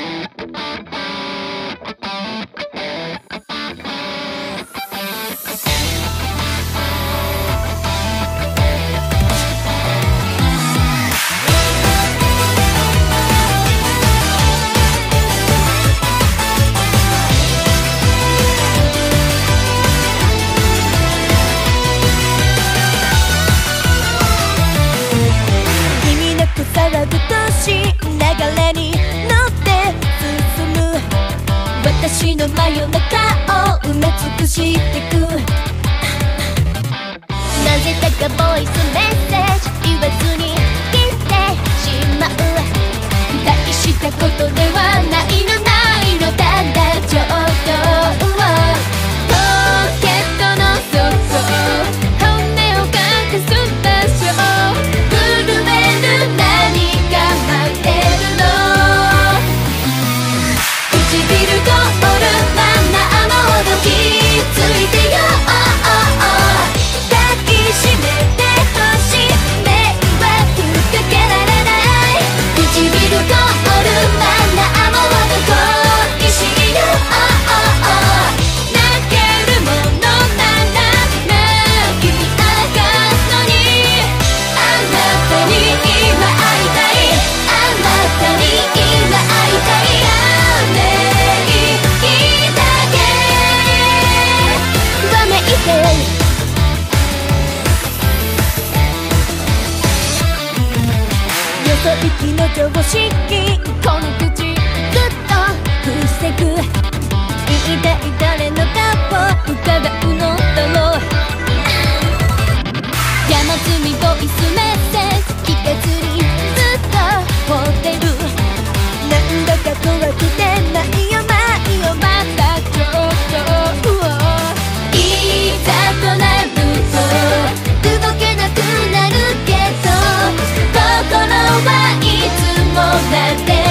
騒ぐとし流れに乗って進む私の真夜中を埋め尽くしてくなぜだかボイスメッセージ言わずに消ってしまう大したことではないのないのただちょっとポケットの底本音を隠す場所震える息の常識この口ぐっと防ぐ一体誰の顔を伺うのだろう山積みボイスメッセージ聞けずにずっと放ってるなんだか怖くてないよないよまたちょっといざとなると動けなくなるけど心はいつもだって